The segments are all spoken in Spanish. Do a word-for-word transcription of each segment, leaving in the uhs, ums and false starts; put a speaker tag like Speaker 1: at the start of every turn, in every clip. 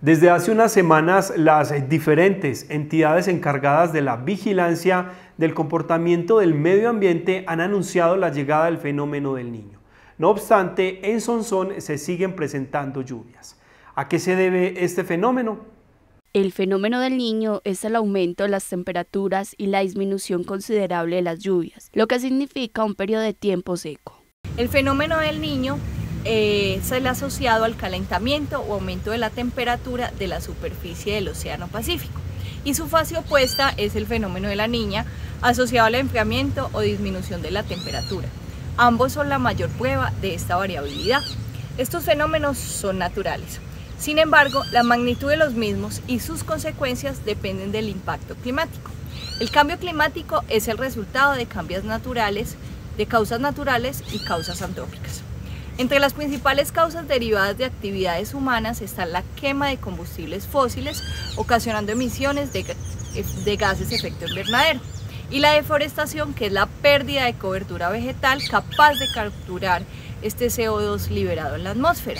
Speaker 1: Desde hace unas semanas, las diferentes entidades encargadas de la vigilancia del comportamiento del medio ambiente han anunciado la llegada del fenómeno del Niño. No obstante, en Sonsón se siguen presentando lluvias. ¿A qué se debe este fenómeno?
Speaker 2: El fenómeno del Niño es el aumento de las temperaturas y la disminución considerable de las lluvias, lo que significa un periodo de tiempo seco.
Speaker 3: El fenómeno del Niño eh, se le ha asociado al calentamiento o aumento de la temperatura de la superficie del Océano Pacífico, y su fase opuesta es el fenómeno de la Niña, asociado al enfriamiento o disminución de la temperatura. Ambos son la mayor prueba de esta variabilidad. Estos fenómenos son naturales. Sin embargo, la magnitud de los mismos y sus consecuencias dependen del impacto climático. El cambio climático es el resultado de cambios naturales, de causas naturales y causas antrópicas. Entre las principales causas derivadas de actividades humanas está la quema de combustibles fósiles, ocasionando emisiones de, de gases de efecto invernadero, y la deforestación, que es la pérdida de cobertura vegetal capaz de capturar este C O dos liberado en la atmósfera.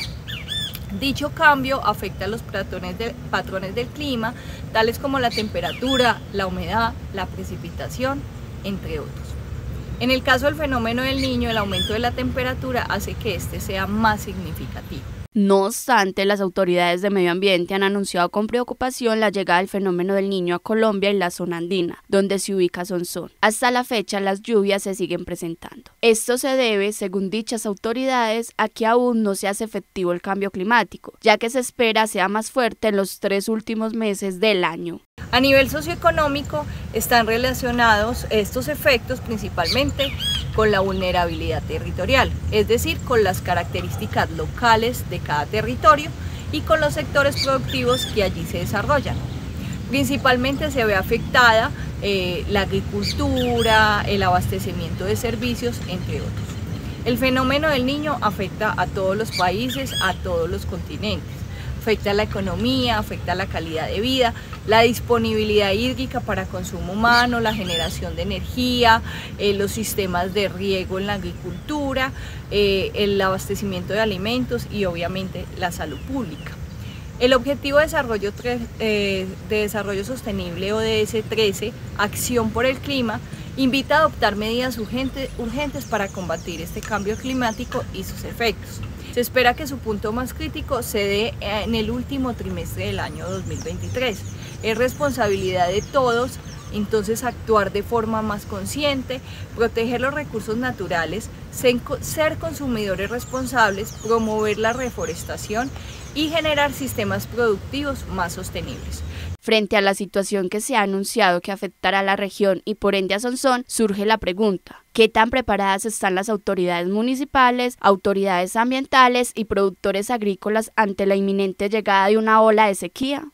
Speaker 3: Dicho cambio afecta a los patrones, de, patrones del clima, tales como la temperatura, la humedad, la precipitación, entre otros. En el caso del fenómeno del Niño, el aumento de la temperatura hace que este sea más significativo.
Speaker 2: No obstante, las autoridades de medio ambiente han anunciado con preocupación la llegada del fenómeno del Niño a Colombia y la zona andina, donde se ubica Sonsón. Hasta la fecha, las lluvias se siguen presentando. Esto se debe, según dichas autoridades, a que aún no se hace efectivo el cambio climático, ya que se espera sea más fuerte en los tres últimos meses del año.
Speaker 3: A nivel socioeconómico, están relacionados estos efectos principalmente con la vulnerabilidad territorial, es decir, con las características locales de cada territorio y con los sectores productivos que allí se desarrollan. Principalmente se ve afectada eh, la agricultura, el abastecimiento de servicios, entre otros. El fenómeno del Niño afecta a todos los países, a todos los continentes. Afecta la economía, afecta la calidad de vida, la disponibilidad hídrica para consumo humano, la generación de energía, eh, los sistemas de riego en la agricultura, eh, el abastecimiento de alimentos y obviamente la salud pública. El Objetivo de Desarrollo, eh, de Desarrollo Sostenible O D S trece, Acción por el Clima, invita a adoptar medidas urgentes, urgentes para combatir este cambio climático y sus efectos. Se espera que su punto más crítico se dé en el último trimestre del año dos mil veintitrés. Es responsabilidad de todos entonces actuar de forma más consciente, proteger los recursos naturales, ser consumidores responsables, promover la reforestación y generar sistemas productivos más sostenibles.
Speaker 2: Frente a la situación que se ha anunciado que afectará a la región y por ende a Sonsón, surge la pregunta: ¿qué tan preparadas están las autoridades municipales, autoridades ambientales y productores agrícolas ante la inminente llegada de una ola de sequía?